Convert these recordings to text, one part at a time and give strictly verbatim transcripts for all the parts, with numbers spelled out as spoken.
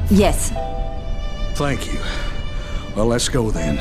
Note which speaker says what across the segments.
Speaker 1: Yes.
Speaker 2: Thank you. Well, let's go then.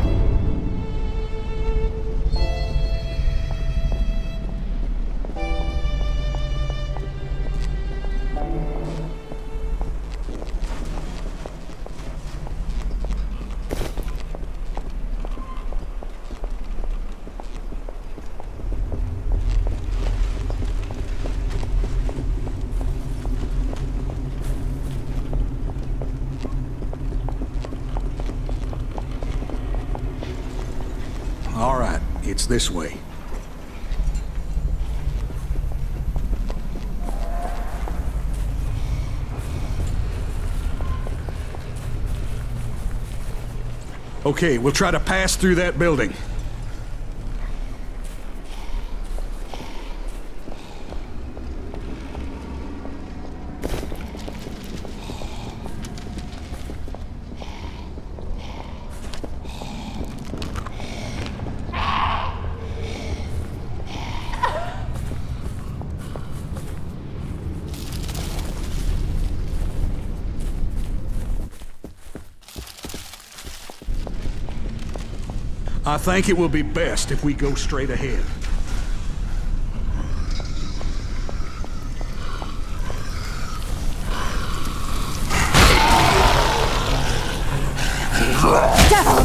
Speaker 2: All right, it's this way. Okay, we'll try to pass through that building. I think it will be best if we go straight ahead.
Speaker 1: Devil!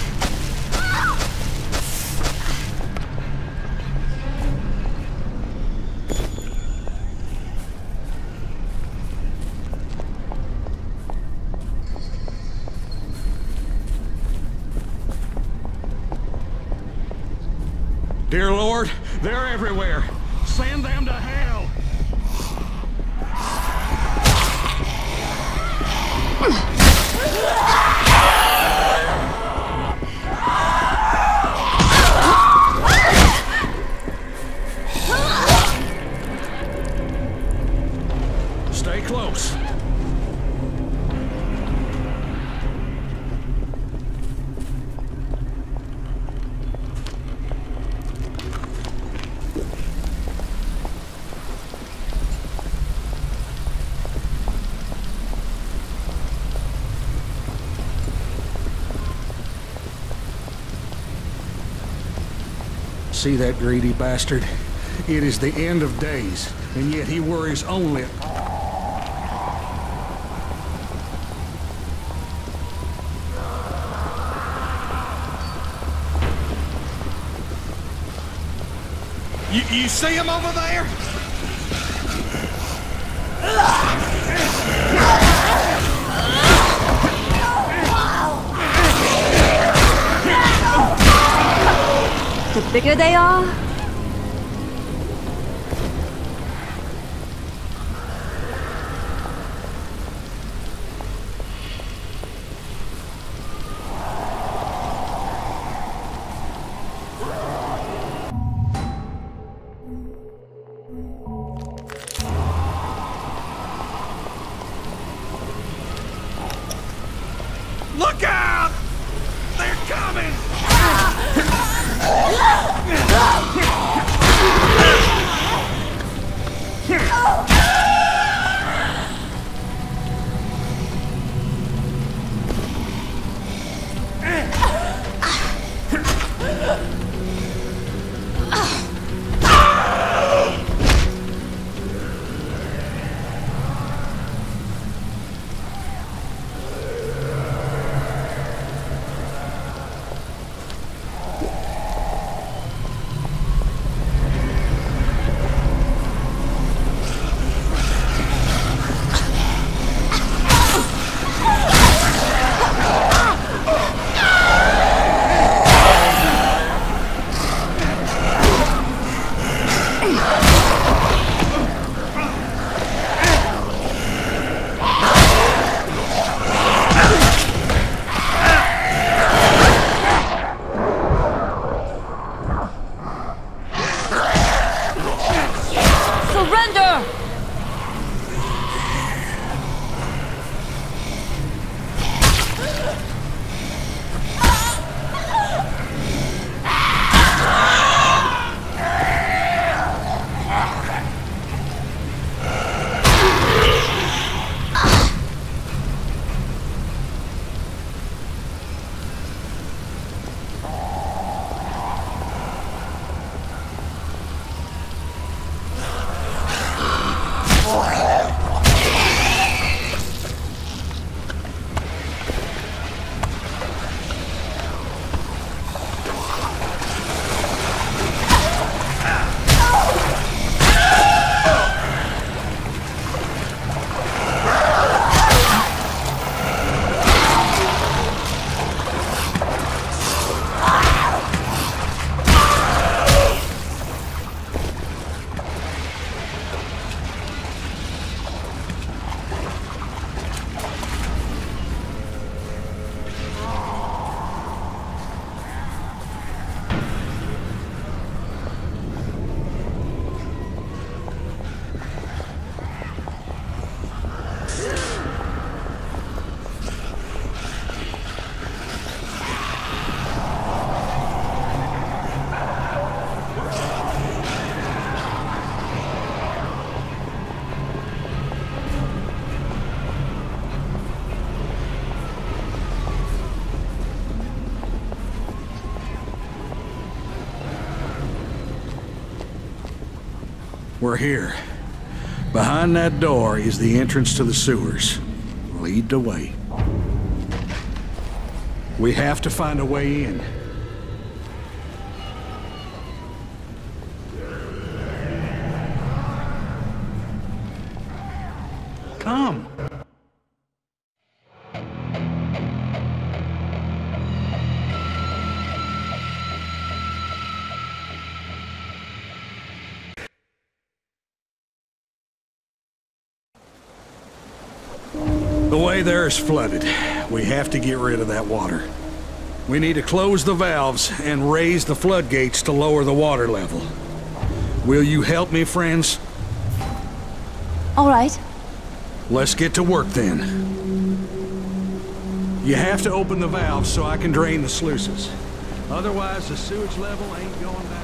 Speaker 2: Dear Lord, they're everywhere. Send them to hell. Stay close. See that greedy bastard? It is the end of days, and yet he worries only... You, you see him over there?
Speaker 1: The bigger they are,
Speaker 2: Look out! They're coming! We're here. Behind that door is the entrance to the sewers. Lead the way. We have to find a way in. Come. The way there is flooded. We have to get rid of that water. We need to close the valves and raise the floodgates to lower the water level. Will you help me, friends?
Speaker 1: All right.
Speaker 2: Let's get to work then. You have to open the valves so I can drain the sluices. Otherwise, the sewage level ain't going down.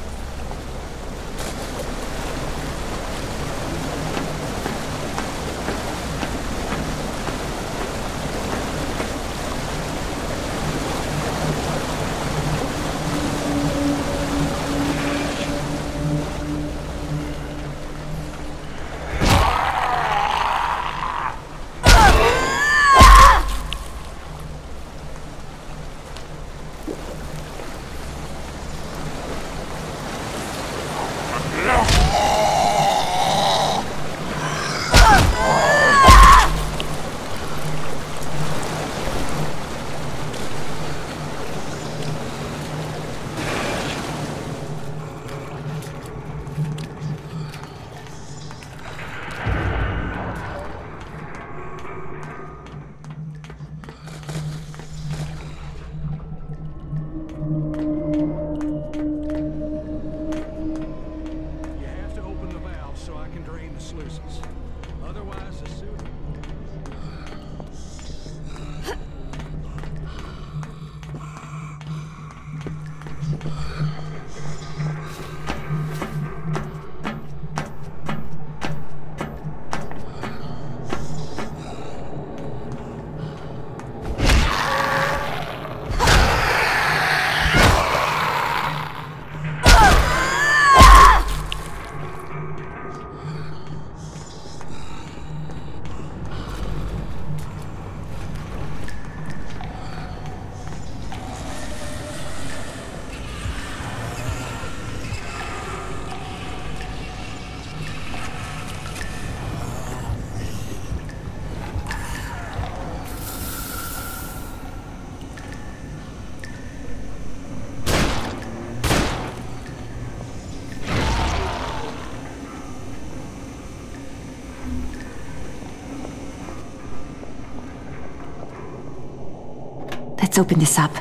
Speaker 1: Let's open this up.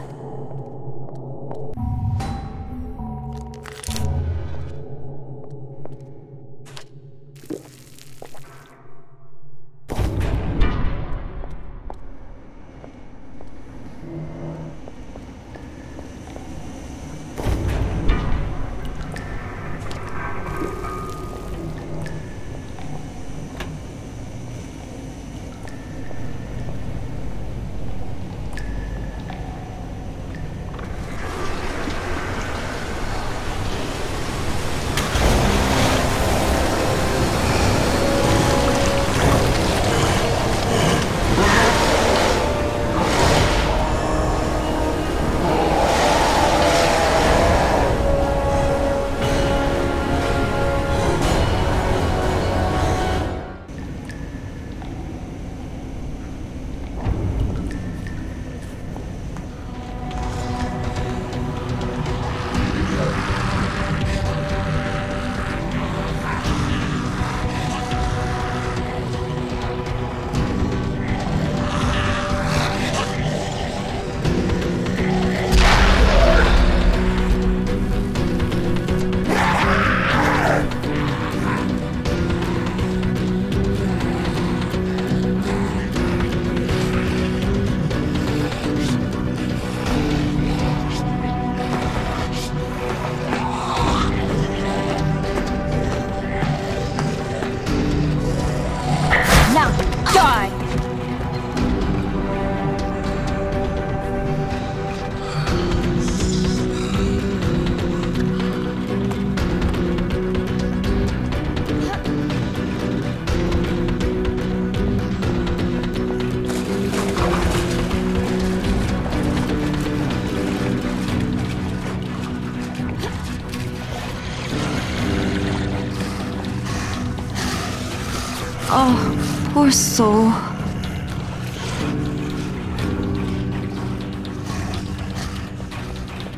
Speaker 1: Oh, poor soul.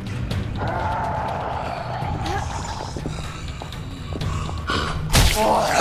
Speaker 3: Oh.